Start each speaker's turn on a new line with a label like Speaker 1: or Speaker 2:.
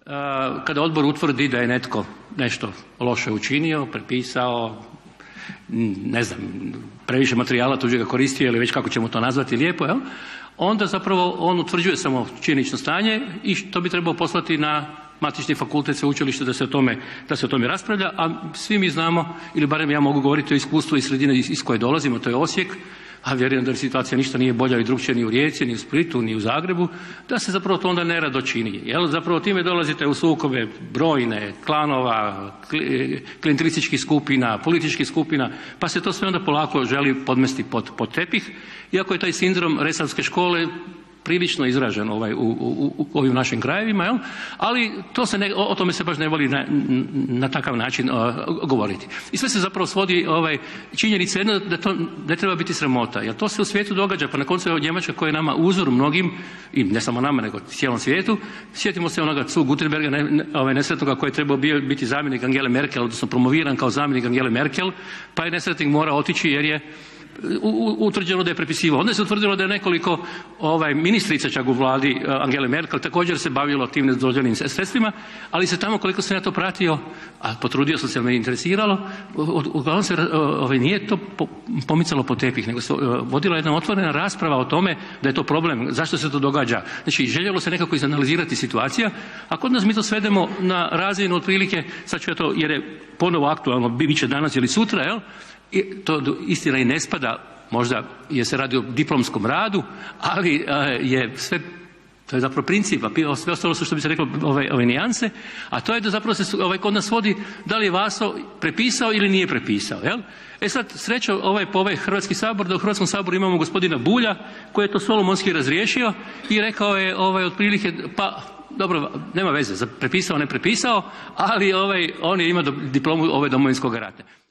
Speaker 1: kada odbor utvrdi da je netko nešto loše učinio, prepisao, ne znam, previše materijala tuđega koristio ili već kako ćemo to nazvati lijepo, onda zapravo on utvrđuje samo činjenično stanje i to bi trebao poslati na matični fakultet, sveučilište da se o tome raspravlja, a svi mi znamo, ili barem ja mogu govoriti o iskustvu iz sredine iz koje dolazimo, to je Osijek, a vjerujem da situacija ništa nije bolja i drukčija ni u Rijeci, ni u Splitu, ni u Zagrebu, da se zapravo to onda nerado čini. Zapravo time dolazite u sukobe brojne klanova, klijentelističkih skupina, političkih skupina, pa se to sve onda polako želi podmesti pod tepih, iako je taj sindrom resavske škole prilično izražen u ovim našim krajevima, ali o tome se baš ne voli na takav način govoriti. I sve se zapravo svodi činjenica jedna da to ne treba biti sramota, jer to se u svijetu događa, pa na koncu je Njemačka koja je nama uzor mnogim, i ne samo nama nego cijelom svijetu. Sjetimo se onoga Zu Gutenberga, nesretnoga koji je trebao biti zamjenik Angele Merkel, odnosno promoviran kao zamjenik Angele Merkel, pa je nesretnik morao otići jer je utvrđeno da je prepisivao. Onda se utvrdilo da je nekoliko ministrica čak u vladi Angele Merkel također se bavilo tim nedozvoljenim sredstvima, ali se tamo, koliko sam ja to pratio, a potrudio sam se, me interesiralo, uglavnom se nije to pomicalo po tepih, nego se vodila jedna otvorena rasprava o tome da je to problem, zašto se to događa. Znači, željelo se nekako izanalizirati situacija, a kod nas mi to svedemo na razinu otprilike, sad ću ja to, jer je ponovo aktualno, bit će danas ili sutra, i to istina i ne spada, možda jer se radi o diplomskom radu, ali je sve, to je zapravo princip, a sve ostalo su, što bi se reklo, ove nijanse, a to je da zapravo se kod nas vodi da li je Vaso prepisao ili nije prepisao. Sad, sreća po ovaj Hrvatski sabor, da u Hrvatskom saboru imamo gospodina Bulja koji je to solomonski razriješio i rekao je otprilike, pa dobro, nema veze, prepisao, ne prepisao, ali on je imao diplomu Domovinskog rata.